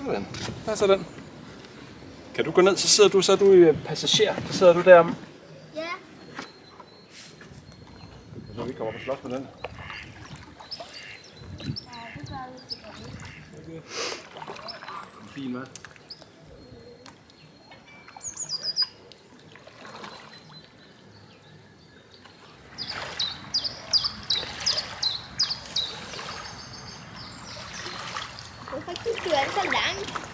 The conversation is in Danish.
Sådan. Der er så den. Kan du gå ned, så er du passager. Så sidder du deromme. Ja. Så vi kommer på slås med den. Okay. Fin, hva'? Hvorfor kan du køre så langt?